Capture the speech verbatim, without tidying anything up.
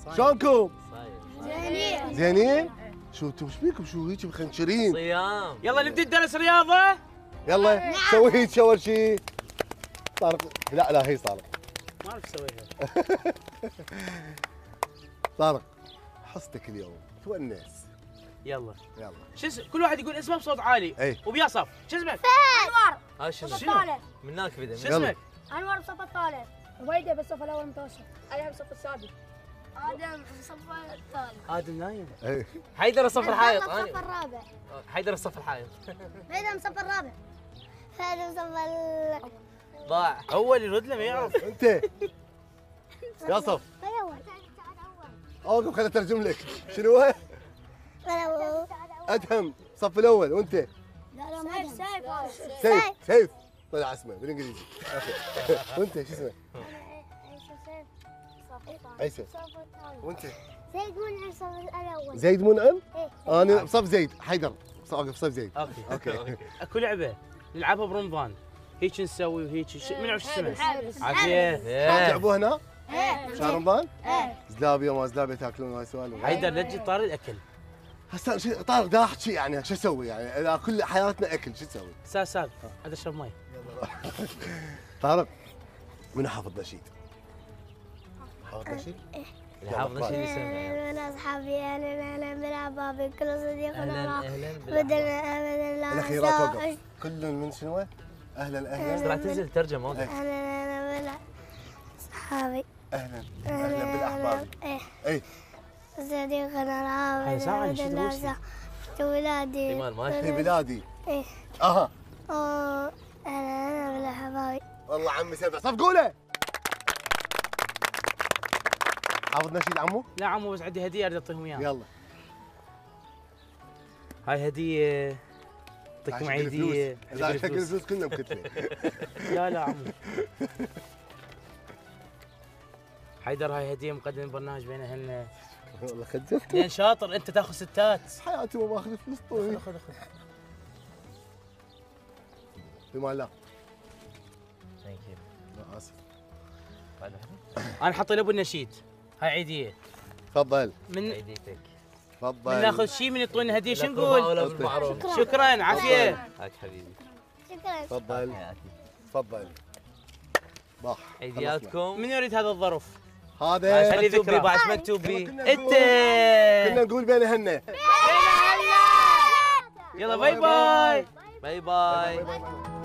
شلونكم؟ زينين. زينين؟ شو انتم ايش بيكم؟ شو هيك مخنشرين؟ صيام. يلا نبدا درس رياضه. يلا سوي هيك اول شيء. طارق لا لا هي طارق. ما اعرف اسويها. طارق حصتك اليوم تونس. يلا يلا شو اسم كل واحد يقول اسمه بصوت عالي. اي وبيا صف. شو اسمك؟ انور. ها شنو؟ صف شنو؟ الثالث. من هناك بدا. شو يلا. اسمك؟ انور بالصف الثالث. عبيده بالصف الاول متوسط. انا بالصف السادس. ادم بالصف الثالث. ادم نايم. اي حيدر الصف الحائط. بالصف أنا- الرابع. حيدر الصف الحائط. عبيده بالصف الرابع. هذا بالصف ال ضاع. اول يرد له ما يعرف. انت يا صف الاول. اوقف خليني اترجم لك. شنو هو؟ الاول. ادهم الصف الاول وانت لا لا ما سيف سيف سيف طلع اسمه بالانجليزي. وانت شو اسمك؟ عيسى. وانت؟ زيد منعم الصف الاول. زيد منعم؟ ايه. انا بصف زيد حيدر. اوقف صف زيد. اوكي اوكي اكو لعبه نلعبها برمضان. هيك نسوي وهيك ش- من عرف شو اسمه؟ حابس. عافيه. تلعبوا هنا؟ ايه. شهر رمضان؟ ايه. زلابيه وما زلابيه تاكلون هاي سوالف. حيدر لا تجي طار الاكل. هسه شو- طارق دا احكي يعني شو اسوي يعني اذا كل حياتنا اكل شو تسوي؟ سال سال هذا اشرب مي. طارق من حافظ نشيد؟ حافظ نشيد؟ حافظ شيء يسمع. من اصحابي اهلا اهلا بالاحباب كل صديق اهلا لنا اهلا بدنا ابدا لا الاخيرات وقف كل من شنو؟ اهلا اهلا راح تنزل ترجم اوقف. اهلا اهلا بلا اصحابي اهلا اهلا بالاحباب. ايه اي صديقنا هاي ساعة نشيد العابد روسي. ولادي ايمان ماشي. في بلادي. ايه. اها أوه، اهلا اهلا بالاحباب. والله عمي سبع صفقوا له. حافظ نشيد عمو؟ لا عمو بس عندي هديه اريد اعطيهم اياها. يلا هاي هديه اعطيكم عيديه. اذا عندك الفلوس كلنا مكتفين. لا لا عمو. حيدر هاي هديه مقدم برنامج بين اهلنا. والله خجلت لين شاطر انت تاخذ ستات. حياتي ما باخذ فلوس طويل. خذ خذ. بما لا ثانك يو. لا اسف. انا حاطي لابو النشيد. هاي عيديه. تفضل من ايديتك. تفضل من ناخذ شيء من يعطونا هديه شو ولا نقول؟ بالمعروف. شكرا عافيه. هاك حبيبي. شكرا. تفضل حياتي. تفضل باح عيدياتكم. من يريد هذا الظرف؟ هذا خلي مكتوب بي ذكرى. بعد مكتوب بي. انت. كنا نقول بين اهلنا. يلا باي باي. باي باي. باي باي.